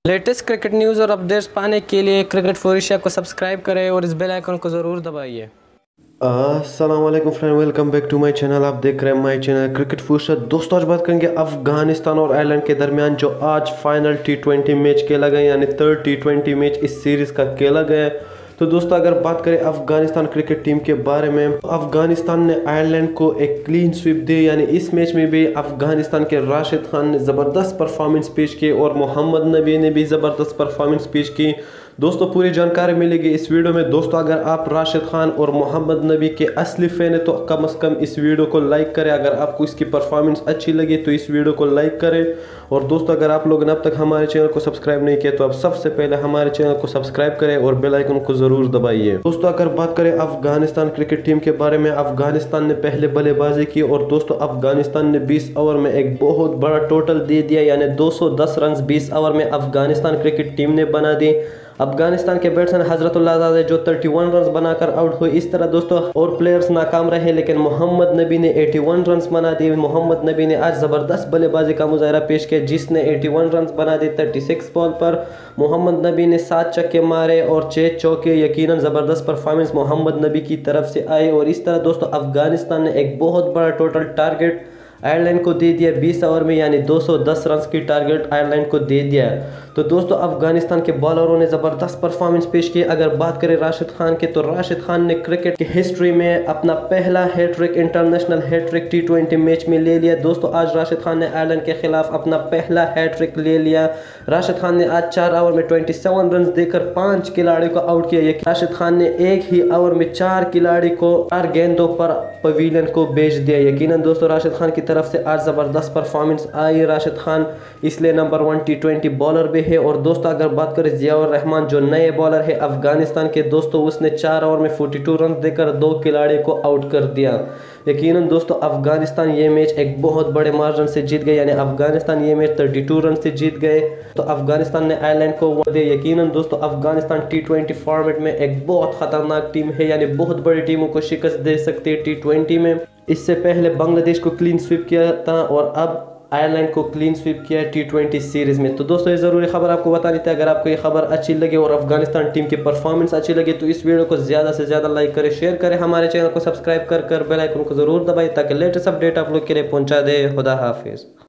Latest cricket news और updates पाने के लिए क्रिकेट फॉर एशिया को सब्सक्राइब करें और इस बेल आइकन को ज़रूर दबाइए। अस्सलाम वालेकुम friend, welcome back to my channel. आप देख रहे हैं my channel cricket for Asia. दोस्तों आज बात करेंगे अफगानिस्तान और आयरलैंड के दरमियान जो आज फाइनल T20 मैच खेला गया, यानी थर्ड T20 मैच इस सीरीज़ का खेला गया। तो दोस्तों अगर बात करें अफगानिस्तान क्रिकेट टीम के बारे में, तो अफगानिस्तान ने आयरलैंड को एक क्लीन स्वीप दी, यानी इस मैच में भी अफगानिस्तान के राशिद खान ने ज़बरदस्त परफॉर्मेंस पेश की और मोहम्मद नबी ने भी ज़बरदस्त परफॉर्मेंस पेश की। दोस्तों पूरी जानकारी मिलेगी इस वीडियो में। दोस्तों अगर आप राशिद खान और मोहम्मद नबी के असली फैन है तो कम से कम इस वीडियो को लाइक करें। अगर आपको इसकी परफॉर्मेंस अच्छी लगी तो इस वीडियो को लाइक करें। और दोस्तों अगर आप लोगों ने अब तक हमारे चैनल को सब्सक्राइब नहीं किया तो आप सबसे पहले हमारे चैनल को सब्सक्राइब करें और बेल आइकन को ज़रूर दबाइए। दोस्तों अगर बात करें अफगानिस्तान क्रिकेट टीम के बारे में, अफगानिस्तान ने पहले बल्लेबाजी की और दोस्तों अफगानिस्तान ने 20 ओवर में एक बहुत बड़ा टोटल दे दिया, यानी 210 रन 20 ओवर में अफगानिस्तान क्रिकेट टीम ने बना दी। अफगानिस्तान के बैट्समैन हजरतुल्लाह जो 31 रन बनाकर आउट हुए। इस तरह दोस्तों और प्लेयर्स नाकाम रहे, लेकिन मोहम्मद नबी ने 81 रन बना दिए। मोहम्मद नबी ने आज ज़बरदस्त बल्लेबाजी का मुजाहरा पेश किया, जिसने 81 रन बना दिए 36 बॉल पर। मोहम्मद नबी ने 7 छक्के मारे और 6 चौके। यकीनन ज़बरदस्त परफॉर्मेंस मोहम्मद नबी की तरफ से आई। और इस तरह दोस्तों अफगानिस्तान ने एक बहुत बड़ा टोटल टारगेट आयरलैंड को दे दिया 20 ओवर में, यानी 210 रन की टारगेट आयरलैंड को दे दिया। तो दोस्तों अफगानिस्तान के बॉलरों ने ज़बरदस्त परफॉर्मेंस पेश की। अगर बात करें राशिद खान के, तो राशिद खान ने क्रिकेट की हिस्ट्री में अपना पहला hat trick, international hat trick T20 match में ले लिया। दोस्तों आज राशिद खान ने आयरलैंड के खिलाफ अपना पहला हैट्रिक ले लिया। राशिद खान ने आज 4 ओवर में 27 रन देकर 5 खिलाड़ी को आउट किया। राशिद खान ने एक ही ओवर में 4 खिलाड़ी को 4 गेंदों पर पवेलियन को भेज दिया। यकीनन दोस्तों राशिद खान की तरफ से आज ज़बरदस्त परफॉर्मेंस आई। राशिद खान इसलिए नंबर 1 T20 बॉलर भी है। और दोस्तों अगर बात करें जियाउर रहमान जो नए बॉलर है अफगानिस्तान के, दोस्तों उसने 4 ओवर में 42 रन देकर 2 खिलाड़ी को आउट कर दिया। यकीनन दोस्तों अफगानिस्तान ये मैच एक बहुत बड़े मार्जिन से जीत गए, यानी अफगानिस्तान ये मैच 32 रन से जीत गए। तो अफगानिस्तान ने आयरलैंड को दे। यकीनन दोस्तों अफगानिस्तान T20 फॉर्मेट में एक बहुत खतरनाक टीम है, यानी बहुत बड़ी टीमों को शिकस्त दे सकती है T20 में। इससे पहले बांग्लादेश को क्लीन स्वीप किया था और अब आयरलैंड को क्लीन स्वीप किया T20 सीरीज़ में। तो दोस्तों ये ज़रूरी खबर आपको बतानी थी। अगर आपको ये खबर अच्छी लगी और अफगानिस्तान टीम की परफॉर्मेंस अच्छी लगी तो इस वीडियो को ज़्यादा से ज़्यादा लाइक करें, शेयर करें, हमारे चैनल को सब्सक्राइब कर बेल आइकन को ज़रूर दबाएं ताकि लेटेस्ट अपडेट आप लोग के लिए पहुंचा दे। खुदा हाफिज़।